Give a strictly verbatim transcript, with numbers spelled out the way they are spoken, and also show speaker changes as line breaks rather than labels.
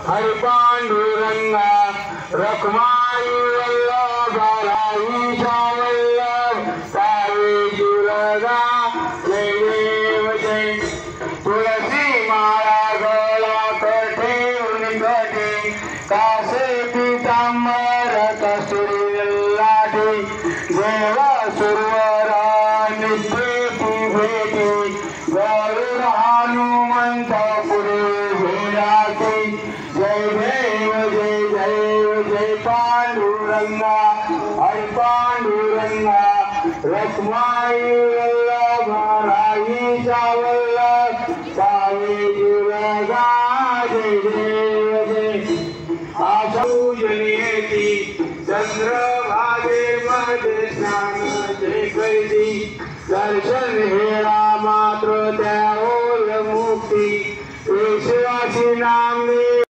हरि पांडुरंगा रखमाई वल्लभ राईचा वल्लभ सावे जुलगा जय देव जय तुळसी माळा गळा कठे उनिकटे कासे पीतांबर कस्तुरी लाठी देव सुरवरा नित्येती भेटी गरुड हनुमंत पुढे भेडाती जय देव जय देव जय पांडुरंगा हरि पांडुरंगा रखमाई वल्लभ राईचा वल्लभ सावे जुलगा जय देव जय आशा पूजनीयेती चंद्र